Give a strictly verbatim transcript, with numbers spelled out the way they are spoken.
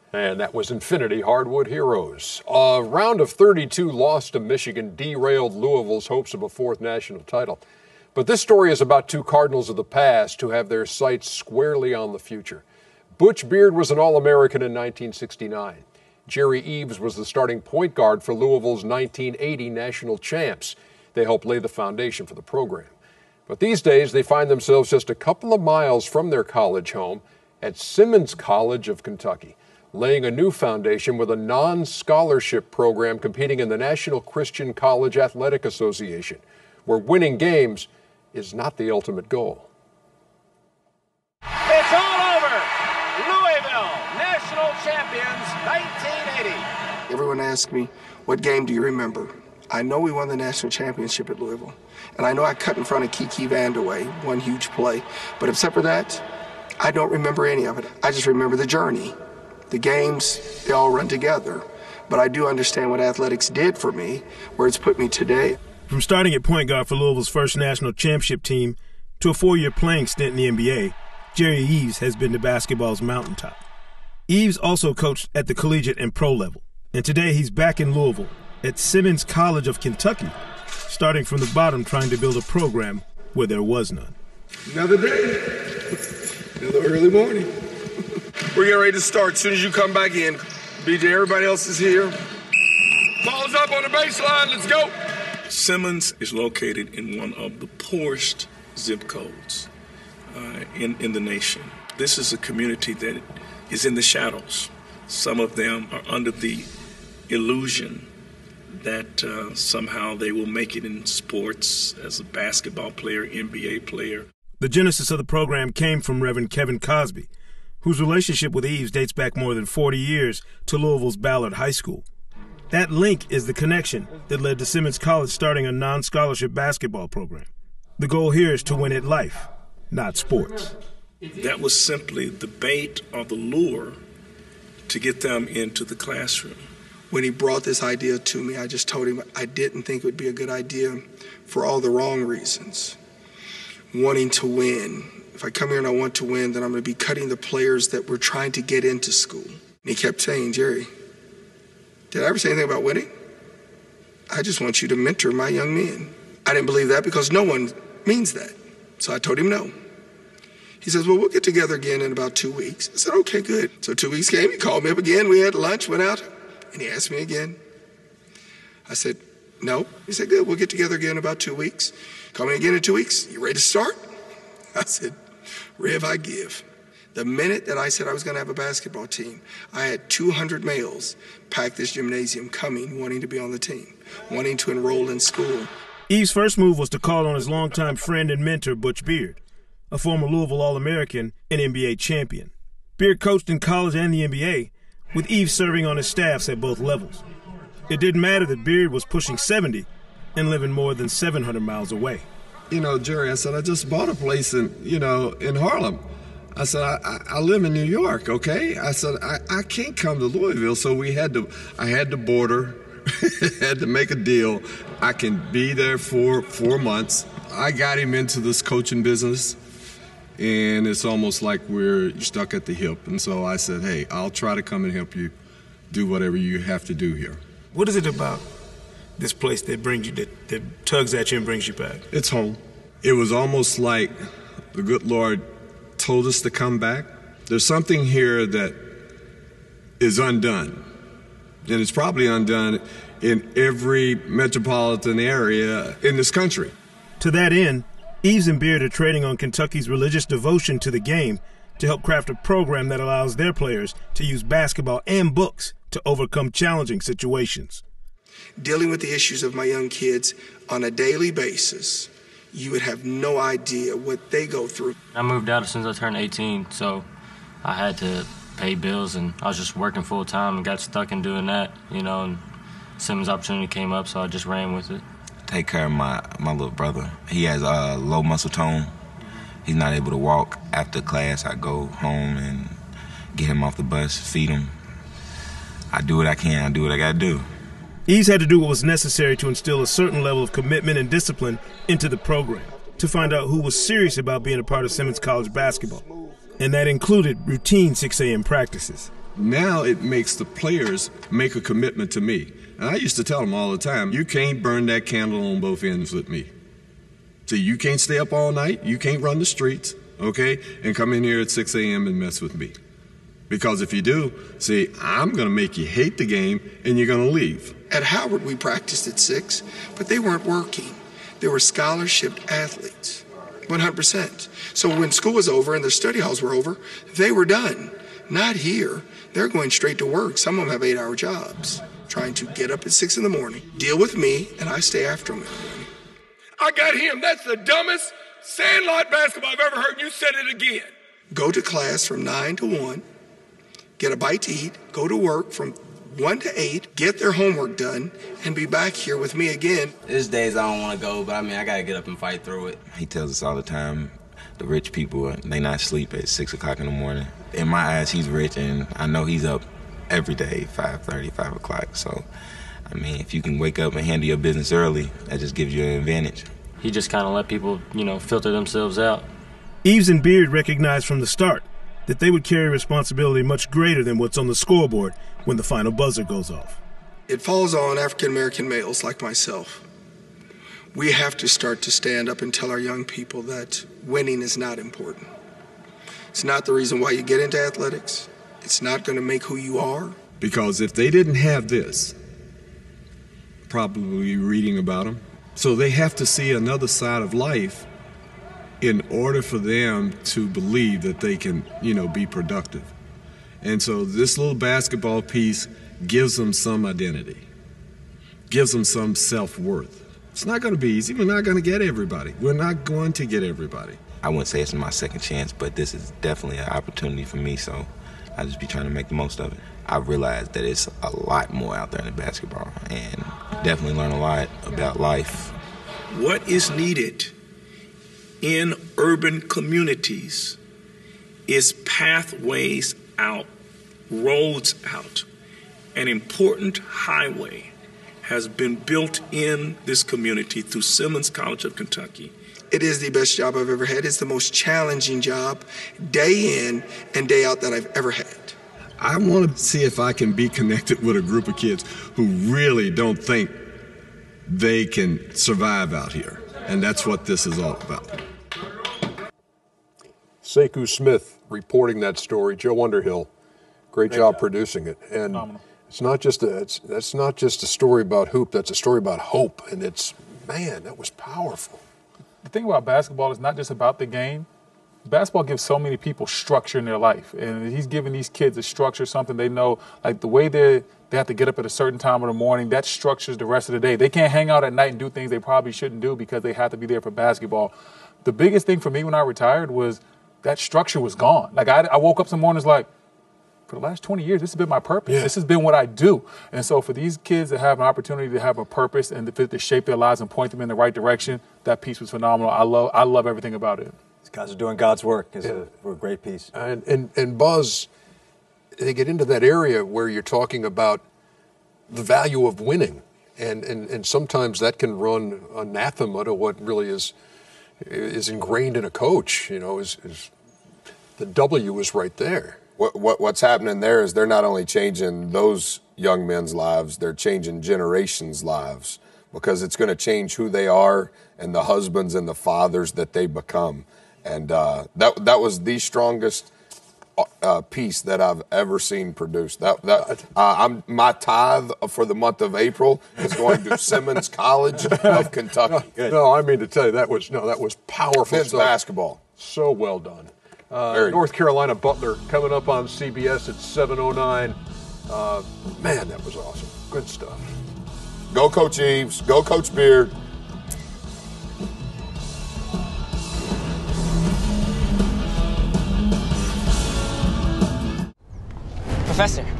And that was Infinity Hardwood Heroes. A round of thirty-two loss to Michigan derailed Louisville's hopes of a fourth national title. But this story is about two Cardinals of the past who have their sights squarely on the future. Butch Beard was an All-American in nineteen sixty-nine. Jerry Eaves was the starting point guard for Louisville's nineteen eighty national champs. They helped lay the foundation for the program. But these days, they find themselves just a couple of miles from their college home at Simmons College of Kentucky, laying a new foundation with a non-scholarship program competing in the National Christian College Athletic Association, where winning games is not the ultimate goal. It's all over. Louisville, national champions, nineteen eighty. Everyone asks me, what game do you remember? I know we won the national championship at Louisville, and I know I cut in front of Kiki Vandeweghe, one huge play, but except for that, I don't remember any of it. I just remember the journey. The games, they all run together. But I do understand what athletics did for me, where it's put me today. From starting at point guard for Louisville's first national championship team to a four-year playing stint in the N B A, Jerry Eaves has been to basketball's mountaintop. Eaves also coached at the collegiate and pro level. And today he's back in Louisville at Simmons College of Kentucky, starting from the bottom trying to build a program where there was none. Another day, another early morning. We're getting ready to start as soon as you come back in. B J, everybody else is here. Ball's up on the baseline, let's go. Simmons is located in one of the poorest zip codes uh, in, in the nation. This is a community that is in the shadows. Some of them are under the illusion that uh, somehow they will make it in sports as a basketball player, N B A player. The genesis of the program came from Reverend Kevin Cosby, whose relationship with Eaves dates back more than forty years to Louisville's Ballard High School. That link is the connection that led to Simmons College starting a non-scholarship basketball program. The goal here is to win at life, not sports. That was simply the bait or the lure to get them into the classroom. When he brought this idea to me, I just told him I didn't think it would be a good idea for all the wrong reasons. Wanting to win. If I come here and I want to win, then I'm going to be cutting the players that were trying to get into school. And he kept saying, Jerry, did I ever say anything about winning? I just want you to mentor my young men. I didn't believe that because no one means that. So I told him no. He says, well, we'll get together again in about two weeks. I said, okay, good. So two weeks came, he called me up again. We had lunch, went out, and he asked me again. I said, no. He said, good, we'll get together again in about two weeks. Call me again in two weeks. You ready to start? I said, Rev, I give. The minute that I said I was going to have a basketball team, I had two hundred males pack this gymnasium coming, wanting to be on the team, wanting to enroll in school. Eaves' first move was to call on his longtime friend and mentor, Butch Beard, a former Louisville All-American and N B A champion. Beard coached in college and the N B A, with Eaves serving on his staffs at both levels. It didn't matter that Beard was pushing seventy and living more than seven hundred miles away. You know, Jerry, I said, I just bought a place in, you know, in Harlem. I said, I, I, I live in New York, okay? I said, I, I can't come to Louisville, so we had to, I had to border, had to make a deal. I can be there for four months. I got him into this coaching business, and it's almost like we're stuck at the hip. And so I said, hey, I'll try to come and help you do whatever you have to do here. What is it about this place that brings you, that, that tugs at you and brings you back? It's home. It was almost like the good Lord told us to come back. There's something here that is undone, and it's probably undone in every metropolitan area in this country. To that end, Eaves and Beard are trading on Kentucky's religious devotion to the game to help craft a program that allows their players to use basketball and books to overcome challenging situations. Dealing with the issues of my young kids on a daily basis, you would have no idea what they go through. I moved out as soon as I turned eighteen, so I had to pay bills, and I was just working full time and got stuck in doing that, you know, and Simmons' opportunity came up, so I just ran with it. Take care of my, my little brother. He has uh, low muscle tone. He's not able to walk. After class, I go home and get him off the bus, feed him. I do what I can. I do what I got to do. Eaves had to do what was necessary to instill a certain level of commitment and discipline into the program, to find out who was serious about being a part of Simmons College basketball. And that included routine six a m practices. now it makes the players make a commitment to me. And I used to tell them all the time, you can't burn that candle on both ends with me. See, you can't stay up all night, you can't run the streets, okay, and come in here at six a m and mess with me. Because if you do, see, I'm going to make you hate the game and you're going to leave. At Howard, we practiced at six, but they weren't working. They were scholarship athletes, one hundred percent. So when school was over and their study halls were over, they were done. Not here. They're going straight to work. Some of them have eight-hour jobs, trying to get up at six in the morning, deal with me, and I stay after them in the morning. I got him. That's the dumbest sandlot basketball I've ever heard. You said it again. Go to class from nine to one, get a bite to eat, go to work from one to eight, get their homework done, and be back here with me again. There's days I don't want to go, but I mean, I got to get up and fight through it. He tells us all the time, the rich people, they not sleep at six o'clock in the morning. In my eyes, he's rich, and I know he's up every day, five thirty, five o'clock. So, I mean, if you can wake up and handle your business early, that just gives you an advantage. He just kind of let people, you know, filter themselves out. Eaves and Beard recognized from the start that they would carry responsibility much greater than what's on the scoreboard when the final buzzer goes off. It falls on African-American males like myself. We have to start to stand up and tell our young people that winning is not important. It's not the reason why you get into athletics. It's not going to make who you are. Because if they didn't have this, probably reading about them, so they have to see another side of life in order for them to believe that they can, you know, be productive. And so this little basketball piece gives them some identity, gives them some self-worth. It's not going to be easy. We're not going to get everybody. We're not going to get everybody. I wouldn't say it's my second chance, but this is definitely an opportunity for me, so I just be trying to make the most of it. I realized that it's a lot more out there in basketball, and definitely learn a lot about life. What is needed in urban communities is pathways out, roads out. An important highway has been built in this community through Simmons College of Kentucky. It is the best job I've ever had. It's the most challenging job day in and day out that I've ever had. I want to see if I can be connected with a group of kids who really don't think they can survive out here. And that's what this is all about. Sekou Smith reporting that story. Joe Underhill, great job producing it. And Phenomenal. It's not just a, it's, that's not just a story about hoop. That's a story about hope. And it's, man, that was powerful. The thing about basketball is not just about the game. Basketball gives so many people structure in their life. And he's giving these kids a structure, something they know, like the way they they have to get up at a certain time of the morning, that structures the rest of the day. They can't hang out at night and do things they probably shouldn't do because they have to be there for basketball. The biggest thing for me when I retired was that structure was gone. Like I, I woke up some mornings like, for the last twenty years, this has been my purpose. Yeah. This has been what I do. And so for these kids that have an opportunity to have a purpose and to, to shape their lives and point them in the right direction, that piece was phenomenal. I love I love everything about it. These guys are doing God's work. It's yeah. a, a great piece. And, and, and Buzz, they get into that area where you're talking about the value of winning. And, and, and sometimes that can run anathema to what really is is ingrained in a coach. You know, is, is the W is right there. What, what what's happening there is they're not only changing those young men's lives, they're changing generations' lives, because it's going to change who they are and the husbands and the fathers that they become. And uh, that that was the strongest uh, piece that I've ever seen produced. That that uh, I'm my tithe for the month of April is going to Simmons College of Kentucky. No, no, I mean to tell you that was no, that was powerful. Men's basketball, so well done. Uh, North Carolina Butler coming up on C B S at seven oh nine. Uh, man, that was awesome. Good stuff. Go Coach Eaves. Go Coach Beard. Professor,